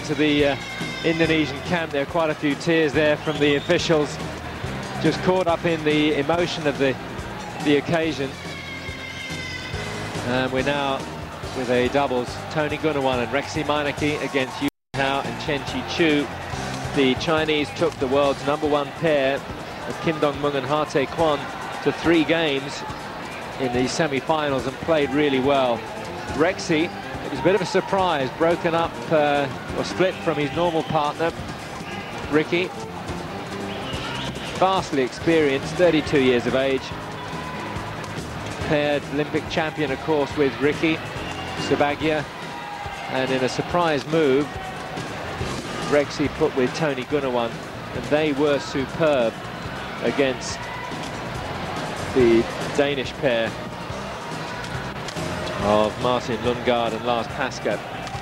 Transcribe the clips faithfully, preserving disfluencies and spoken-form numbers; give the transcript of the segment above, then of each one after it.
to the uh, Indonesian camp. There are quite a few tears there from the officials, just caught up in the emotion of the the occasion. And we're now with a doubles, Tony Gunawan and Rexy Meineke against Yu Jin Hao and Chen Qichu. The Chinese took the world's number one pair of Kim Dong-moon and Ha Tae-kwon to three games in the semi-finals and played really well. Rexy, it was a bit of a surprise, broken up uh, or split from his normal partner, Ricky. Vastly experienced, thirty-two years of age. Paired Olympic champion, of course, with Ricky Subagya. And in a surprise move, Rexy put with Tony Gunawan, and they were superb against the Danish pair of Martin Lundgaard and Lars Pasca.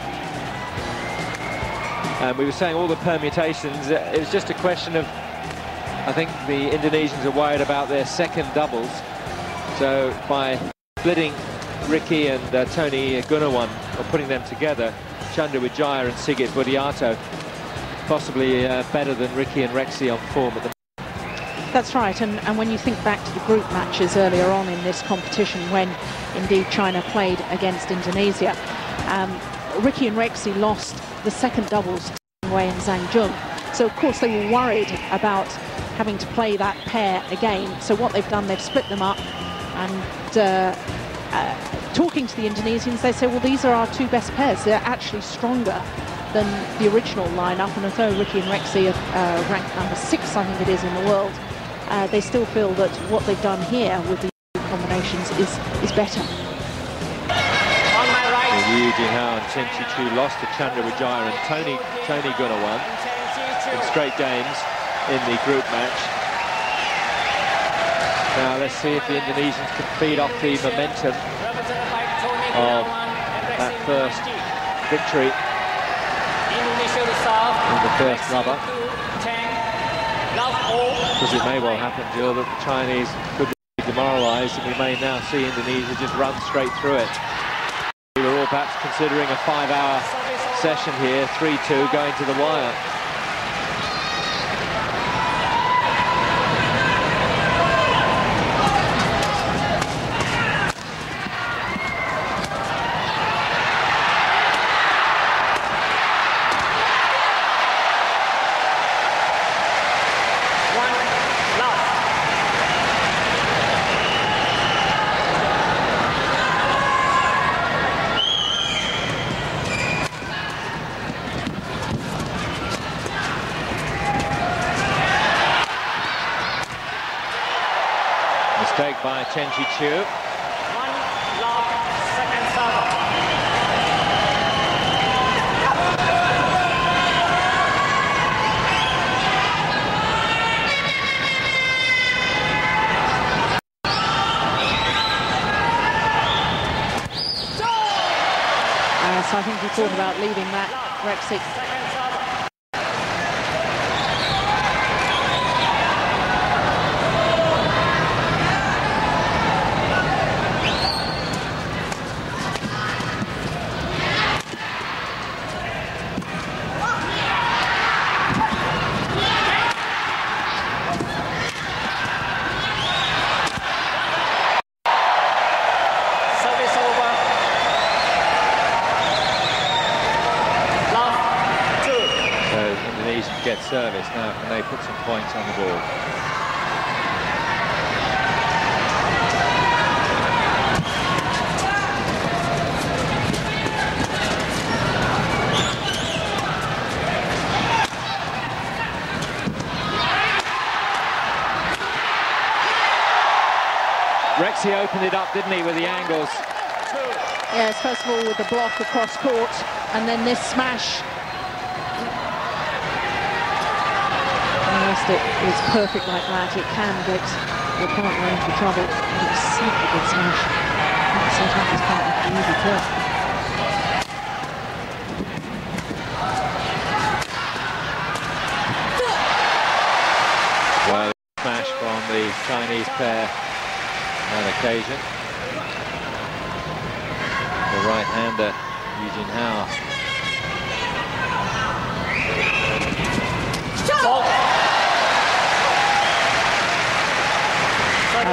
And we were saying all the permutations, it was just a question of, I think the Indonesians are worried about their second doubles. So by splitting Ricky and uh, Tony Gunawan, or putting them together, Chandra Wijaya and Sigit Budiato, possibly uh, better than Ricky and Rexy on form at the moment. That's right, and, and when you think back to the group matches earlier on in this competition, when indeed China played against Indonesia, um, Ricky and Rexy lost the second doubles to Wei and Zhang Jun. So of course they were worried about having to play that pair again. So what they've done, they've split them up, and uh, uh, talking to the Indonesians, they say, well, these are our two best pairs. They're actually stronger than the original lineup, and although Ricky and Rexy are uh, ranked number six, I think it is, in the world, uh, they still feel that what they've done here with the combinations is is better. On my right, Yu Jin Hao and Chen Qichu lost to Chandra Wijaya and Tony Tony Gunawan in straight games in the group match. Now let's see if the Indonesians can feed off the momentum of that first victory in the first rubber. Because it may well happen, Jill, that the Chinese could be demoralised, and we may now see Indonesia just run straight through it. We were all perhaps considering a five-hour session here, three two going to the wire. Mistake by Chen Qichu. one love, second serve. Uh, so I think he thought about leaving that, Rexy. Get service now, and they put some points on the board. Rexy opened it up, didn't he, with the angles? Yes, first of all with the block across court, and then this smash. It is perfect like that. It can get your partner into trouble. It's such a good smash. Not set up his partner to really kill. Well, smash from the Chinese pair on occasion. The right-hander, Yu Jin Hao.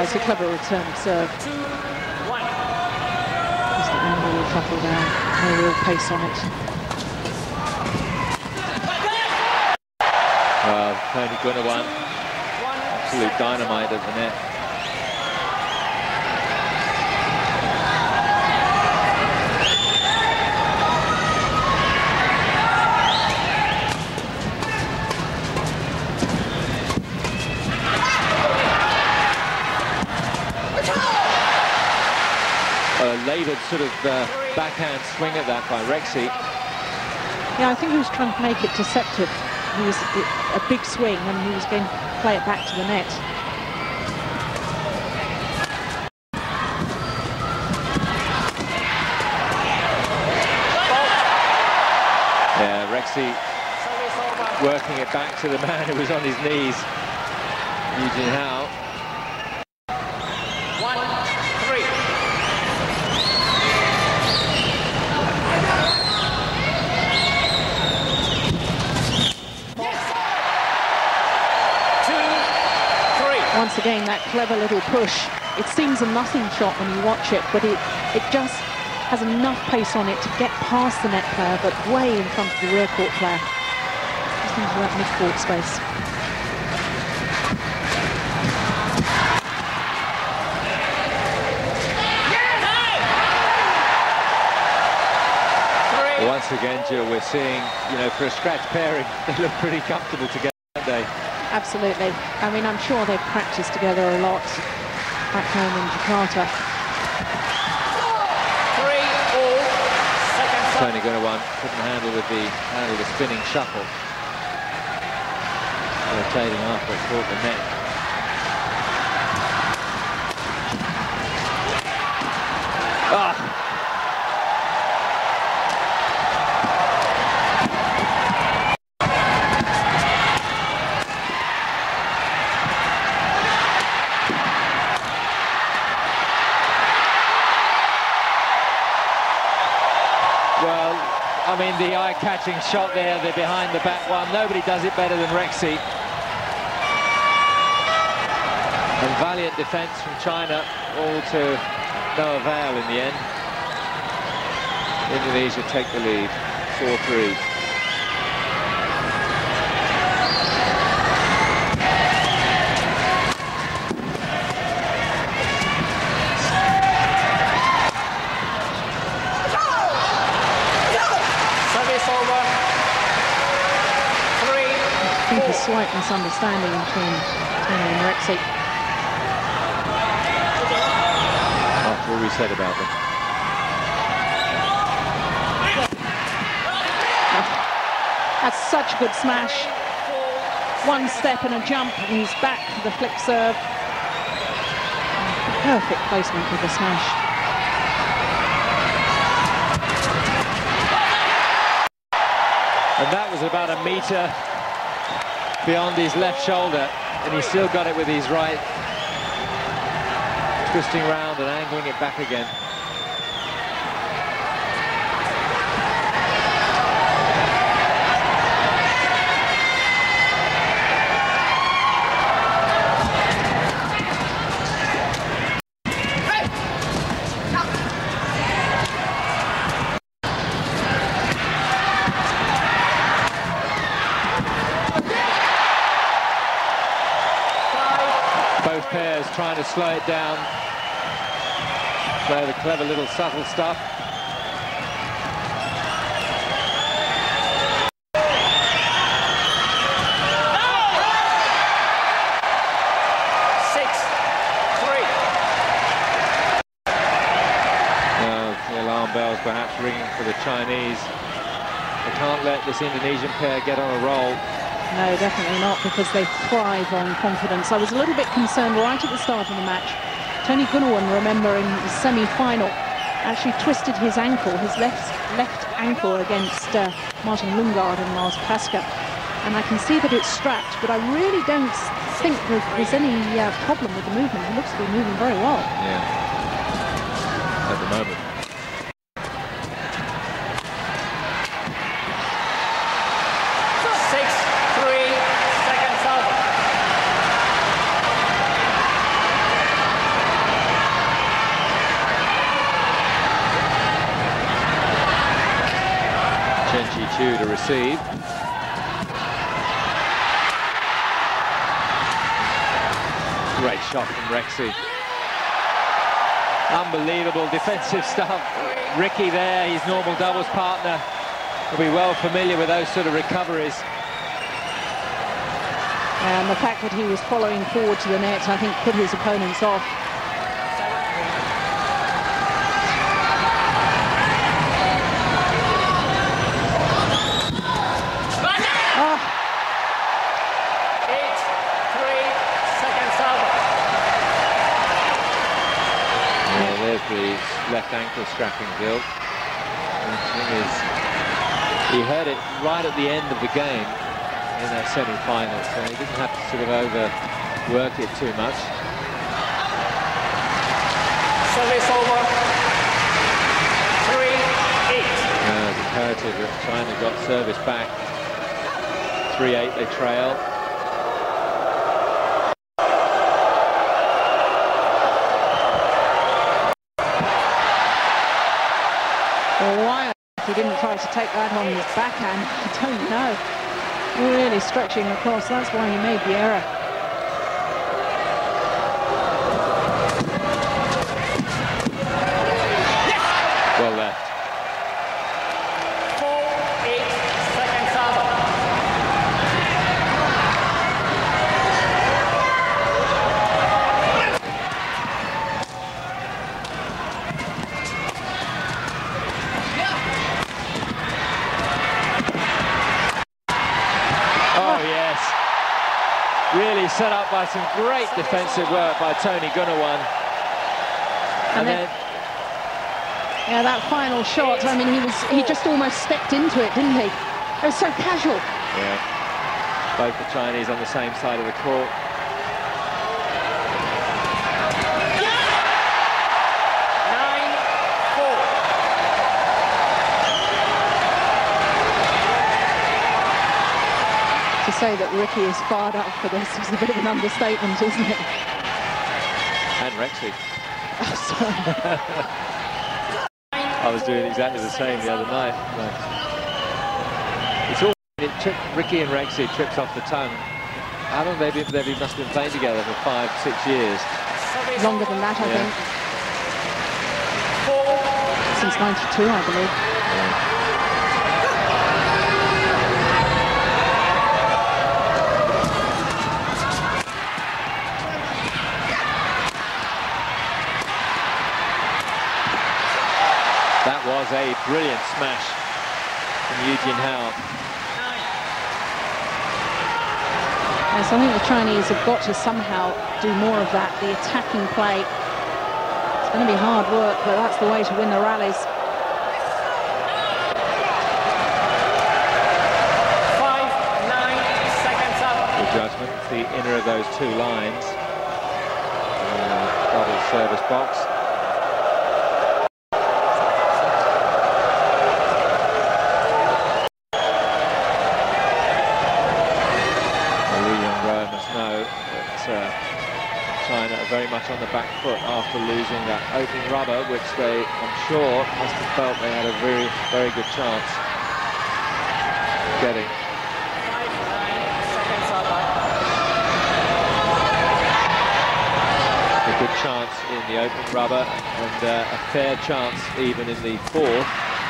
was a clever return of serve. Two, one. Just the angle will shuffle down, no real pace on it. Well, Tony Gunawan, absolute dynamite at the net. A laboured sort of uh, backhand swing at that by Rexy. Yeah, I think he was trying to make it deceptive. He was a big swing and he was going to play it back to the net. Yeah, Rexy working it back to the man who was on his knees, Yu Jinhao. One, three. Once again, that clever little push. It seems a nothing shot when you watch it, but it, it just has enough pace on it to get past the net player, but way in front of the rear court player. Just into that mid-court space. Once again, Jill, we're seeing, you know, for a scratch pairing, they look pretty comfortable together, don't they? Absolutely. I mean, I'm sure they've practiced together a lot back home in Jakarta. Three, all. Second serve. Tony Gunawan couldn't handle with the handle the spinning shuffle. Rotating after it caught the net. Ah! I mean, the eye-catching shot there, the behind-the-back one. Nobody does it better than Rexy. And valiant defence from China, all to no avail in the end. Indonesia take the lead, four three. I think a slight misunderstanding between Tony and Rexy. After all we said about them. Oh, that's such a good smash. One step and a jump, and he's back for the flick serve. Perfect placement with the smash. And that was about a metre beyond his left shoulder, and he still got it with his right, twisting round and angling it back again. Both pairs trying to slow it down. Play the clever little subtle stuff. Six, three. Now, the alarm bells perhaps ringing for the Chinese. They can't let this Indonesian pair get on a roll. No, definitely not, because they thrive on confidence. I was a little bit concerned right at the start of the match. Tony Gunawan, remember, in the semi-final, actually twisted his ankle, his left left ankle against uh, Martin Lundgaard in Lars Paska. And I can see that it's strapped, but I really don't think that there's any uh, problem with the movement. He looks to be moving very well. Yeah, at the moment. receive. Great shot from Rexy. Unbelievable defensive stuff. Ricky there, his normal doubles partner, will be well familiar with those sort of recoveries. And the fact that he was following forward to the net, I think, put his opponents off. The left ankle strapping Gil. The thing is, he heard it right at the end of the game in that semi-final, so he didn't have to sort of overwork it too much. Service over. three eight. Uh, it's imperative that China got service back. three eight they trail. Why he didn't try to take that on his backhand, I don't know. Really stretching across, that's why he made the error. Well left. four eight, second serve. Really set up by some great defensive work by Tony Gunawan. And, and then, then yeah, that final shot, I mean, he was he just almost stepped into it, didn't he? It was so casual. Yeah. Both the Chinese on the same side of the court. nine four. To say that Ricky is fired up for this is a bit of an understatement, isn't it? And Rexy. Oh, sorry. I was doing exactly the same the other night. But it's all it tri Ricky and Rexy trips off the tongue. How long they they must have been playing together for five, six years. Longer than that, I yeah. think. Since ninety-two, I believe. Yeah. That was a brilliant smash from Yu Jinhao. Yes, I think the Chinese have got to somehow do more of that, the attacking play. It's going to be hard work, but that's the way to win the rallies. Five, nine, seconds up. Good judgment, the inner of those two lines. Uh, double service box. China are very much on the back foot after losing that opening rubber, which they, I'm sure, must have felt they had a very, very good chance of getting. Five, nine, seconds up. A good chance in the opening rubber and uh, a fair chance even in the fourth.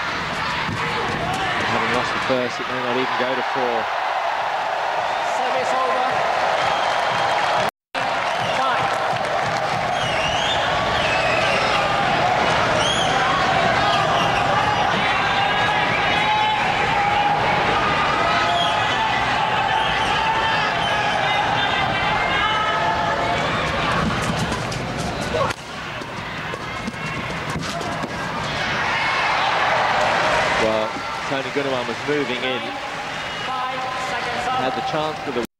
And having lost the first, it may not even go to four. Service over. Tony Gunawan was moving in, Five seconds up. had the chance for the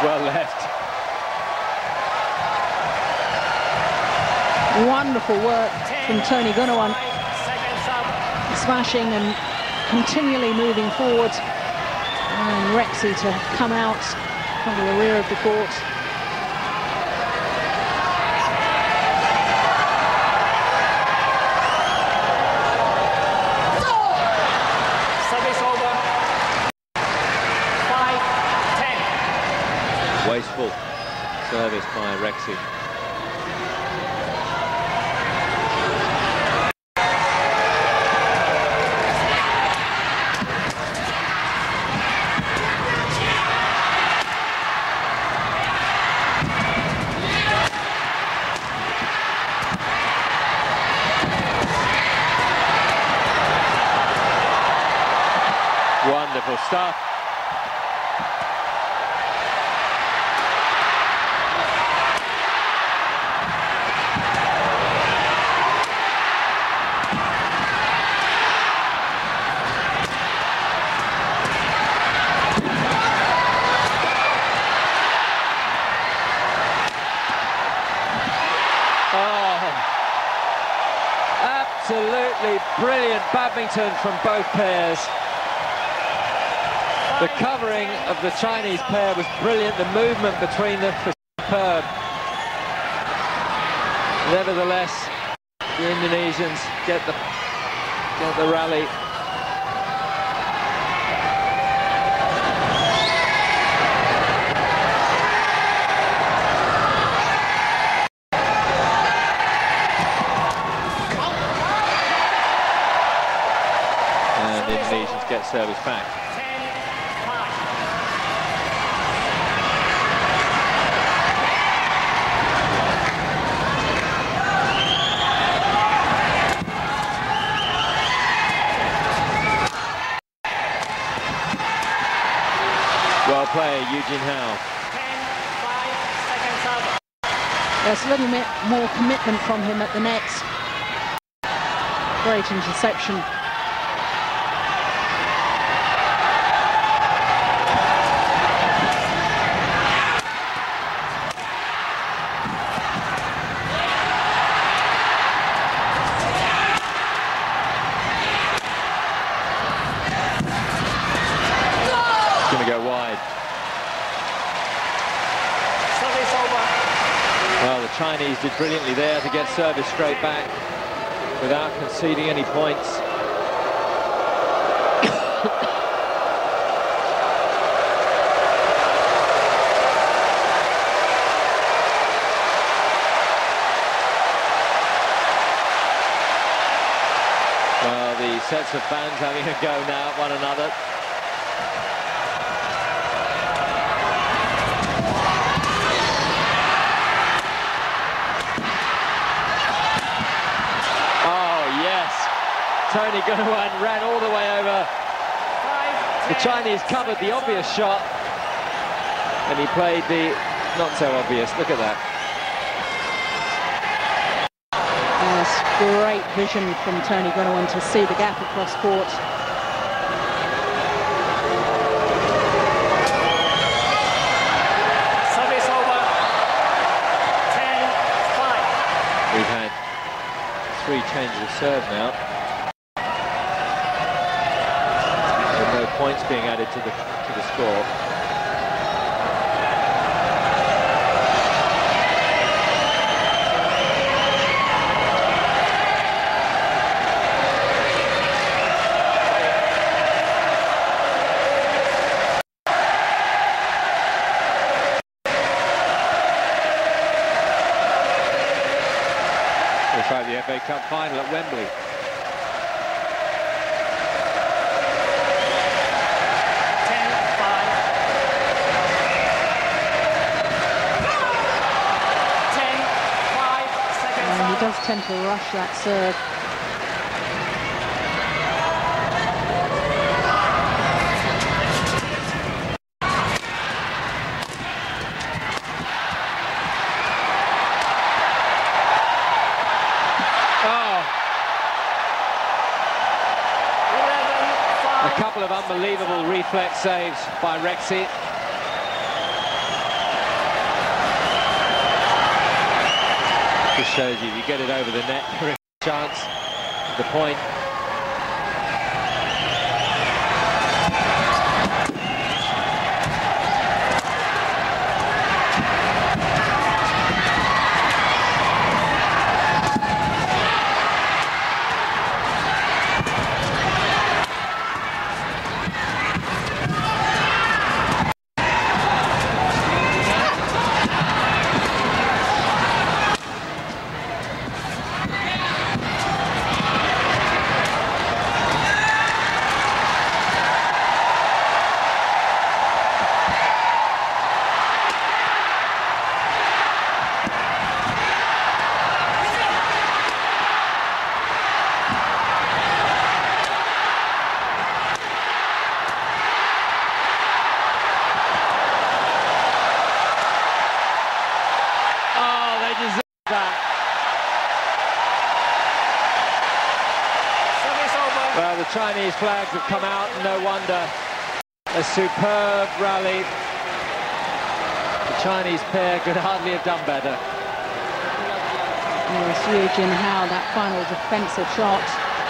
Well left. Wonderful work from Tony Gunawan. Smashing and continually moving forward. And Rexy to come out from the rear of the court. Service over. five ten. Wasteful service by Rexy. Wonderful stuff. Oh, absolutely brilliant badminton from both pairs. The covering of the Chinese pair was brilliant. The movement between them was superb. Nevertheless, the Indonesians get the get the rally. And the Indonesians get service back. Well played, Eugene Hao. There's a little bit more commitment from him at the net. Great interception. It's going to go wide. Service over. Well, the Chinese did brilliantly there to get service straight back without conceding any points. Well, the sets of fans having a go now at one another. Tony Gunawan ran all the way over. The Chinese covered the obvious shot, and he played the not so obvious. Look at that. Yes, great vision from Tony Gunawan to see the gap across court. Service over. ten five. We've had three changes of serve now. No points being added to the to the score. Looks like the F A Cup final at Wembley. He does tend to rush that serve. Oh. A couple of unbelievable reflex saves by Rexy. Just shows you, if you get it over the net, there is a chance of the point. Well, the Chinese flags have come out, and no wonder. A superb rally. The Chinese pair could hardly have done better. Yes, Yu Jinhao, that final defensive shot,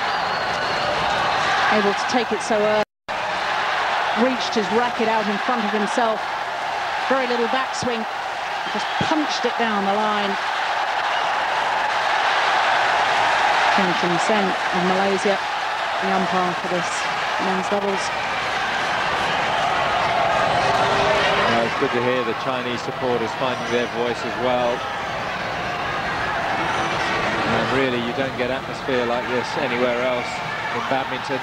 able to take it so early, reached his racket out in front of himself, very little backswing, just punched it down the line. Chen Qingsen of Malaysia, the umpire for this men's doubles. Well, it's good to hear the Chinese supporters finding their voice as well. And really, you don't get atmosphere like this anywhere else in badminton.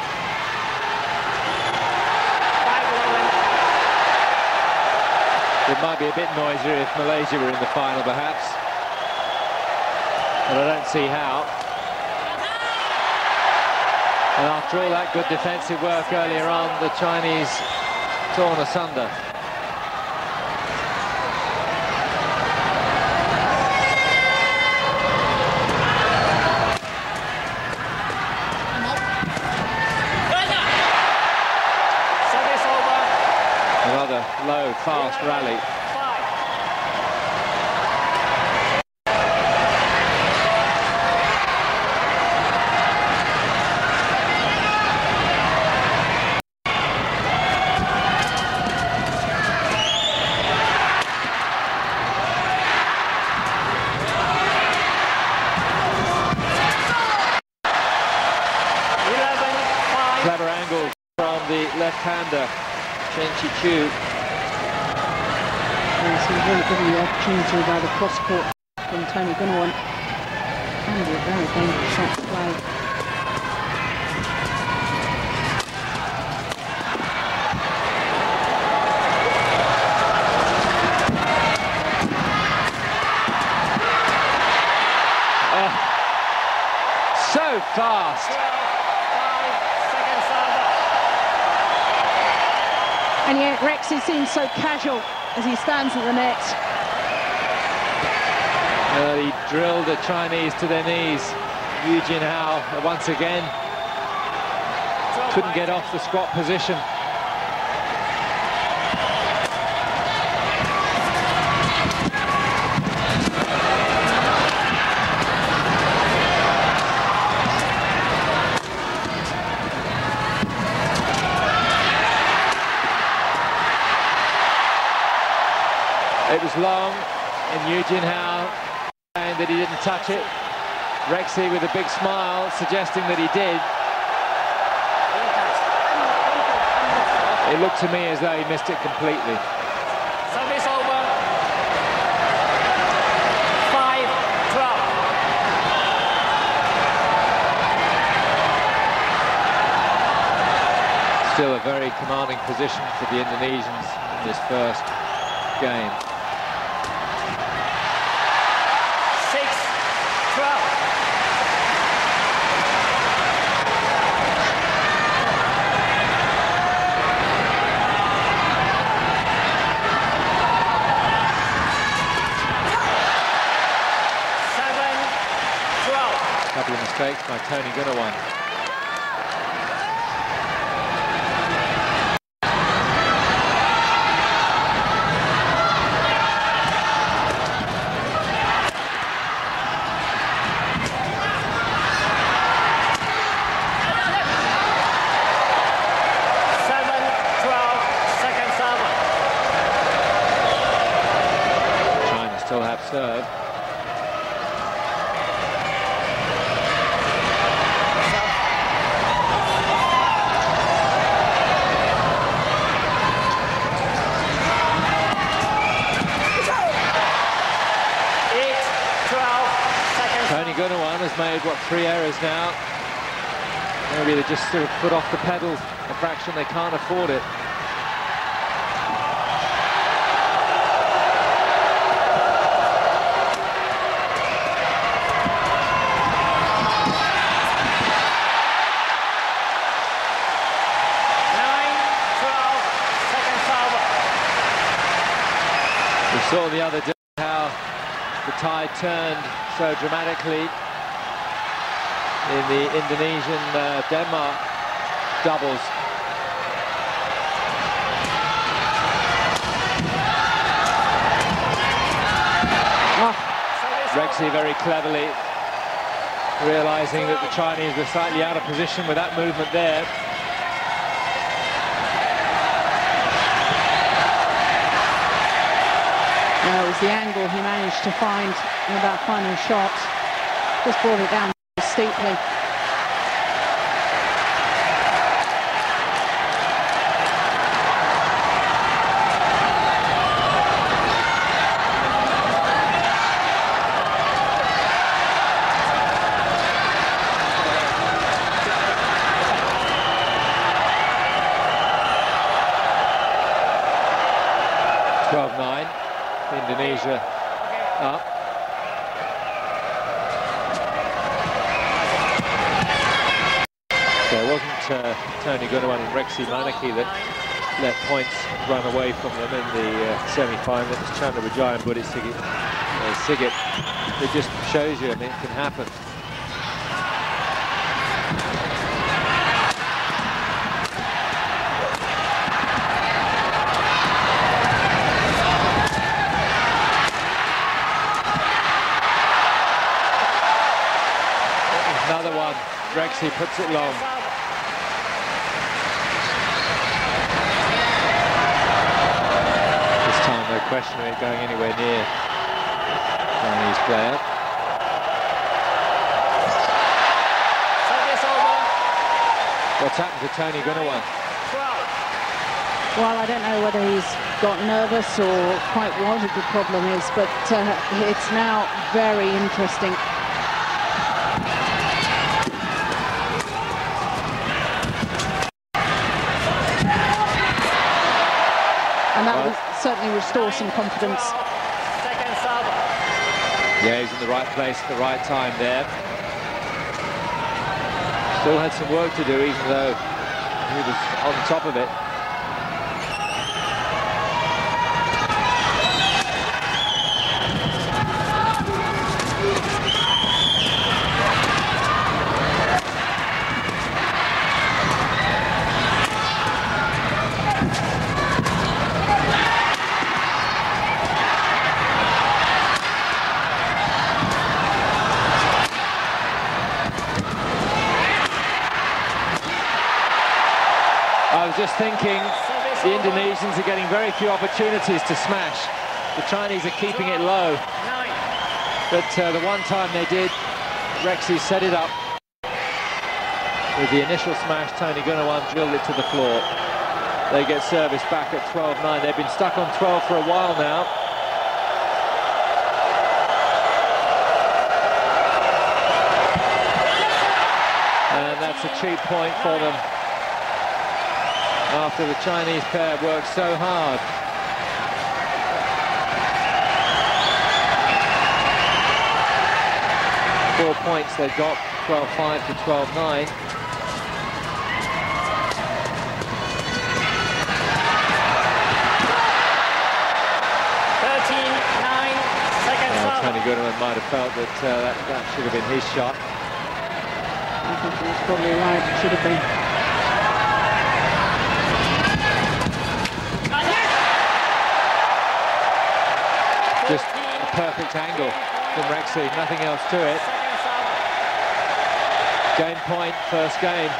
It might be a bit noisier if Malaysia were in the final, perhaps. But I don't see how. And after all that good defensive work earlier on, the Chinese torn asunder. Another low, fast rally. Clever angle from the left-hander, Chen Qichu. Yes, he was really given the opportunity by the cross-court from Tony Gunawan. And a very dangerous shot to play. Oh, so fast. And yet Rexy seems so casual as he stands at the net. Uh, he drilled the Chinese to their knees. Yu Jinhao once again couldn't get off the squat position. It was long, and Yu Jinhao saying that he didn't touch it. Rexy with a big smile, suggesting that he did. It looked to me as though he missed it completely. Service over. five twelve. Still a very commanding position for the Indonesians in this first game. Couple of mistakes by Tony Gunawan. made, what, three errors now. Maybe they just sort of put off the pedal a fraction. They can't afford it. We saw the other day how the tide turned so dramatically in the Indonesian-Denmark uh, doubles. Oh. Rexy very cleverly realizing that the Chinese were slightly out of position with that movement there. Well, it was the angle he managed to find in that final shot. Just brought it down steeply. twelve nine, Indonesia up. So it wasn't uh, Tony Gunawan and Rexy Manaki that let points run away from them in the uh, semi-final. It was Chandra Vijay and Budi Sigit. Uh, Sigit. It just shows you, I mean, it can happen. Another one. Rexy puts it long. This time no question of it going anywhere near Chinese player. What's happened to Tony Gunawan? Well, I don't know whether he's got nervous or quite what the problem is, but uh, it's now very interesting. And that will certainly restore some confidence. Yeah, he's in the right place at the right time there. Still had some work to do, even though he was on top of it. I was just thinking, the Indonesians are getting very few opportunities to smash. The Chinese are keeping it low. But uh, the one time they did, Rexy set it up. With the initial smash, Tony Gunawan drilled it to the floor. They get service back at twelve nine. They've been stuck on twelve for a while now. And that's a cheap point for them, after the Chinese pair worked so hard. Four points they've got, twelve five to twelve nine. thirteen nine, second Uh, serve. Tony Gunawan might have felt that uh, that, that should have been his shot. I think he was probably right, it should have been. Just a perfect angle from Rexy, nothing else to it. Game point, first game.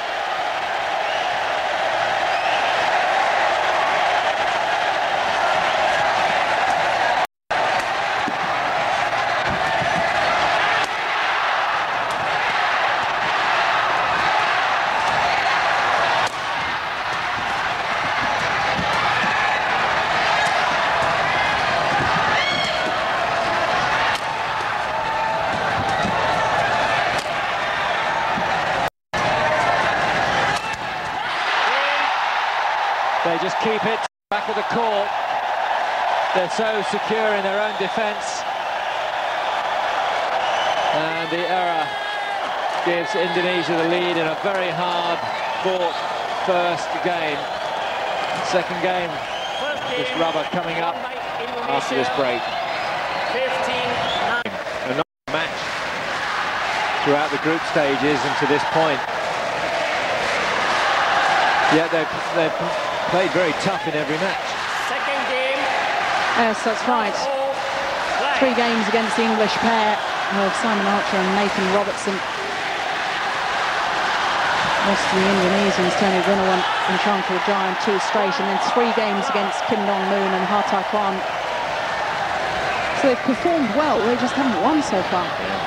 They just keep it back of the court. They're so secure in their own defence. And the error gives Indonesia the lead in a very hard-fought first game. Second game, this rubber coming up after this break. fifteen nine. Another match throughout the group stages and to this point. Yeah, they've, they've played very tough in every match. Second game. Yes, that's right. Three games against the English pair of Simon Archer and Nathan Robertson. Lost to the Indonesians, Tony Gunawan and Chantal Jaya, two straight, and then three games against Kim Dong-moon and Hathai Kwan. So they've performed well, they just haven't won so far.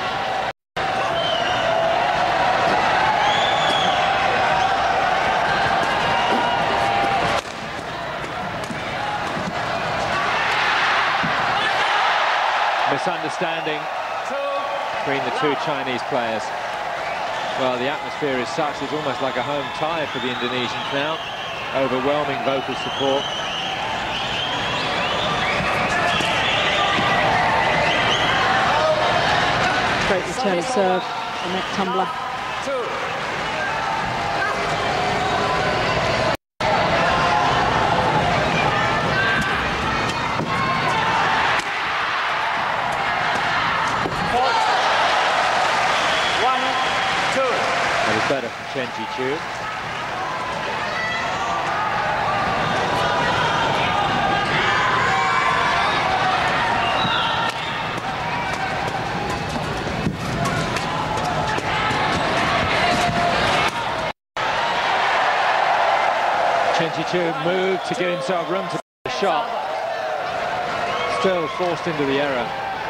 Misunderstanding between the two Chinese players. Well, the atmosphere is such, it's almost like a home tie for the Indonesians now. Overwhelming vocal support. Great return of serve, a net tumbler. That was better from Chen Chi-chu. Chen Chi-chu moved to give himself room to the shot. Still forced into the error.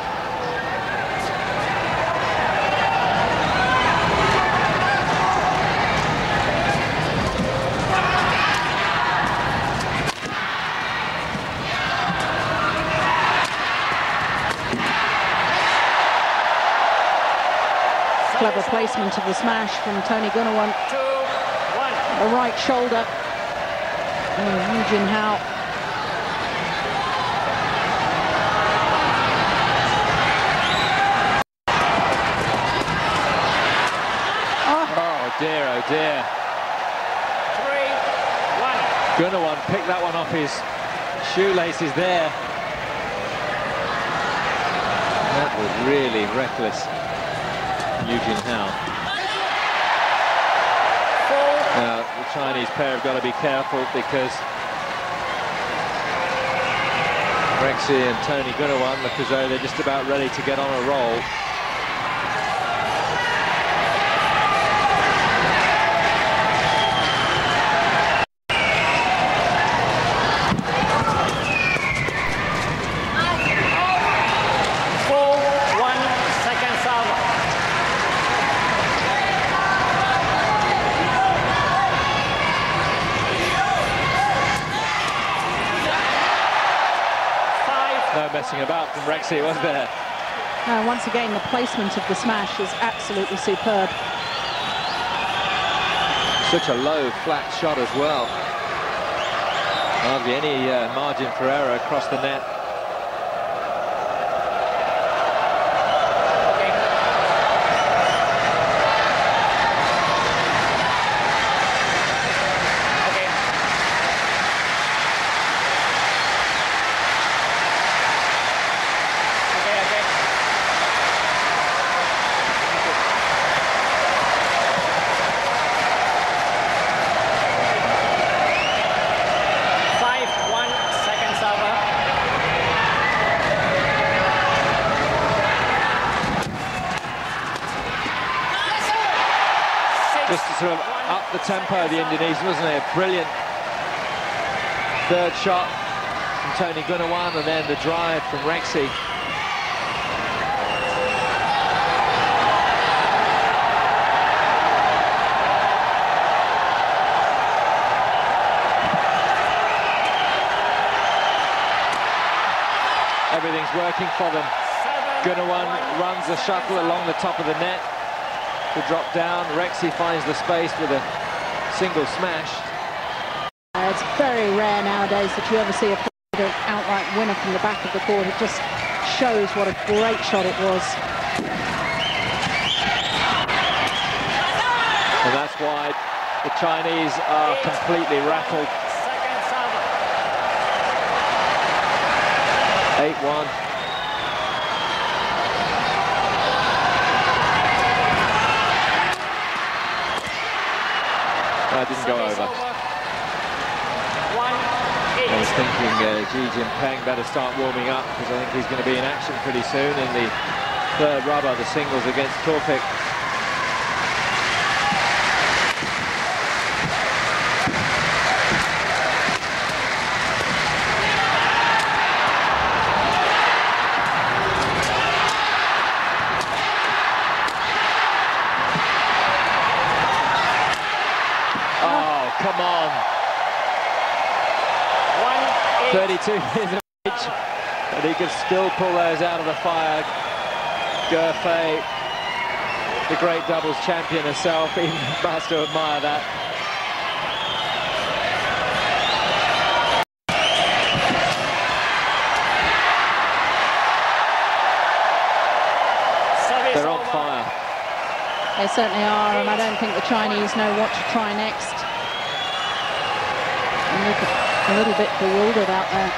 Clever placement of the smash from Tony Gunawan. The right shoulder. Oh, Yu Jin-hao. Oh. Oh dear, oh dear. Three, one. Gunawan picked that one off his shoelaces there. That was really reckless. Yu Jin-hao. Now, the Chinese pair have got to be careful because Rexy and Tony Gunawan look as though they're just about ready to get on a roll. No messing about from Rexy, was there? Uh, once again, the placement of the smash is absolutely superb. Such a low, flat shot as well. Hardly any uh, margin for error across the net. Just to sort of up the tempo, the Indonesian, wasn't it? A brilliant third shot from Tony Gunawan, and then the drive from Rexy. Everything's working for them. Gunawan runs the shuttle along the top of the net to drop down. Rexy finds the space with a single smash. fire. It's very rare nowadays that you ever see a outright winner from the back of the court. It just shows what a great shot it was. And that's why the Chinese are completely rattled. eight one. That didn't go over. I was thinking uh, Xi Jinping better start warming up, because I think he's going to be in action pretty soon in the third rubber, the singles against Taufik. Come on. thirty-two years of age, and he could still pull those out of the fire. Gurfei, the great doubles champion herself, even must to admire that. They're on fire. They certainly are, and I don't think the Chinese know what to try next. A little bit bewildered out there.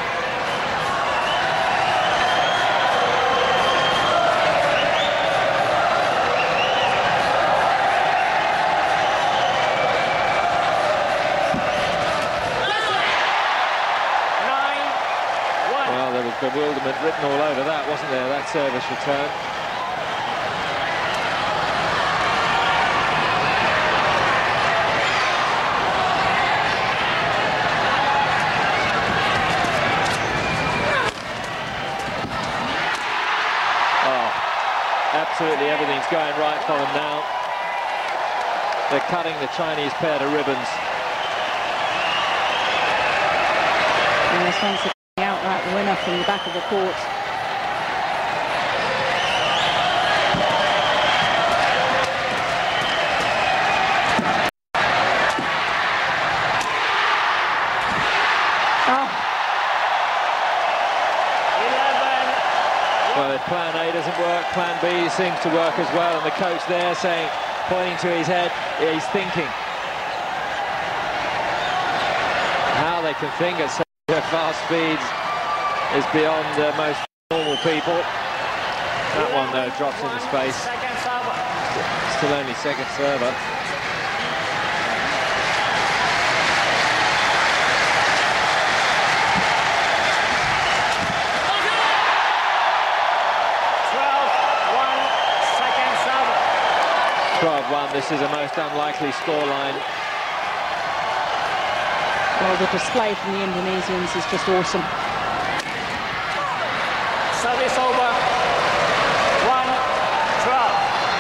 Well, there was bewilderment written all over that, wasn't there, that service return? Absolutely everything's going right for them now. They're cutting the Chinese pair to ribbons. And this one's the outright winner from the back of the court. Well, if plan A doesn't work, plan B seems to work as well, and the coach there saying, pointing to his head, he's thinking. How they can think at such fast speeds is beyond uh, most normal people. That one, though, drops into space. Still only second server. twelve one, this is a most unlikely scoreline. Well, the display from the Indonesians is just awesome. Service over. one twelve.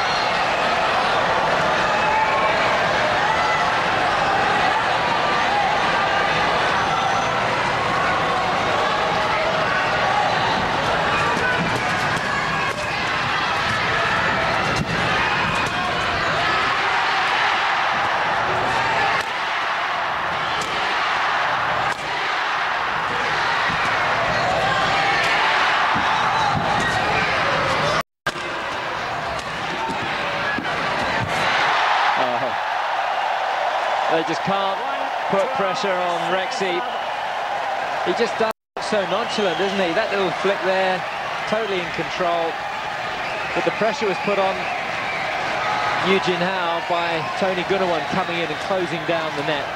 They just can't put pressure on Rexy. He just does look so nonchalant, doesn't he? That little flick there, totally in control. But the pressure was put on Yu Jinhao by Tony Gunawan coming in and closing down the net.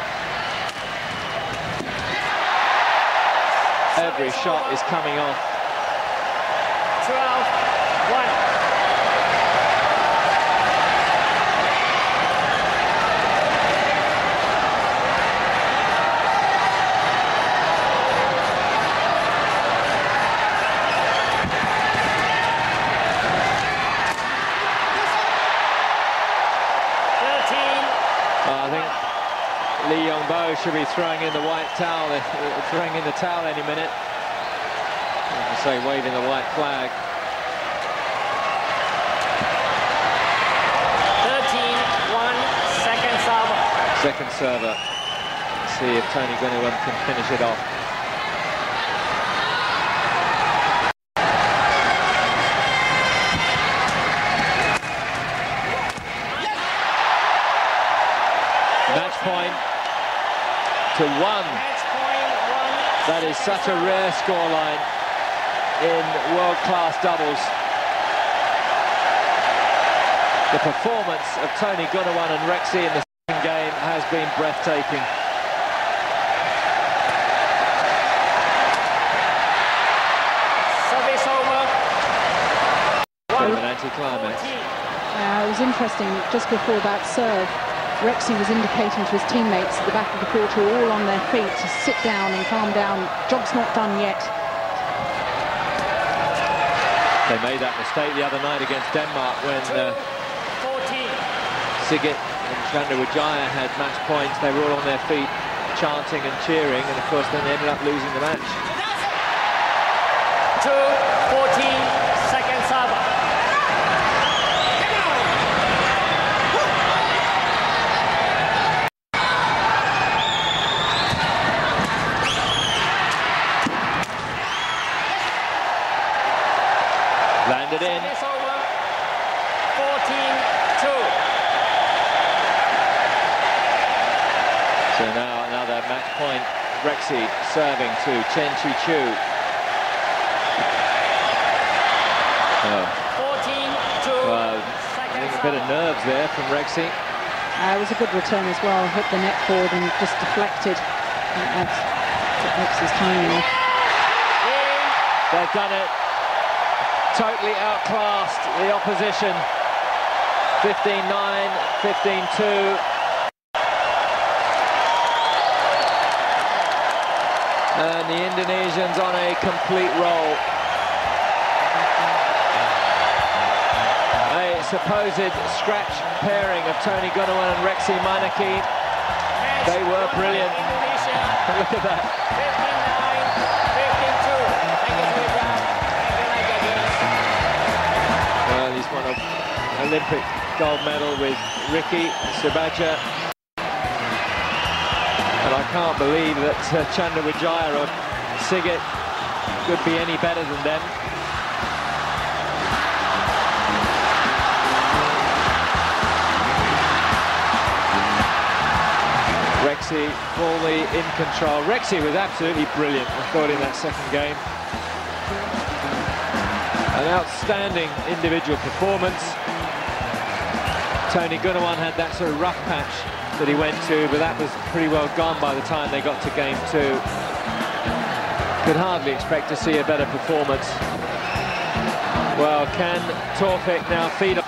Every shot is coming off. twelve one. I think Lee Yongbo should be throwing in the white towel, uh, throwing in the towel any minute. As I say, waving the white flag. thirteen one, second server. Second server. see if Tony Gunawan can finish it off. Match point to one. That is such a rare scoreline in world-class doubles. The performance of Tony Gunawan and Rexy in the second game has been breathtaking. Service over. Bit of an anti-climax. Uh, it was interesting, just before that serve, Rexy was indicating to his teammates at the back of the court, who are all on their feet, to sit down and calm down. Job's not done yet. They made that mistake the other night against Denmark when uh, Sigit and Chandra Wijaya had match points. They were all on their feet, chanting and cheering, and of course then they ended up losing the match. two fourteen, second server. Landed in. It's over. fourteen two. So now another match point. Rexy serving to Chen Chi-chu. Oh. fourteen two. Well, I think a bit of nerves there from Rexy. Uh, it was a good return as well. Hit the net forward and just deflected. I think that's what Rexy's timing. They've done it. Totally outclassed the opposition. fifteen nine, fifteen two. And the Indonesians on a complete roll. A supposed scratch pairing of Tony Gunawan and Rexy Mainaki. They were brilliant. Look at that. fifteen nine, fifteen two. Thank you, Sujat. Thank you, Nigel. Well, he's won an Olympic gold medal with Ricky Subaja. And I can't believe that uh, Chandra Wijaya or Sigit could be any better than them. Rexy fully in control. Rexy was absolutely brilliant, I thought, in that second game. An outstanding individual performance. Tony Gunawan had that sort of rough patch that he went to, but that was pretty well gone by the time they got to game two. Could hardly expect to see a better performance. Well, can Taufik now feed on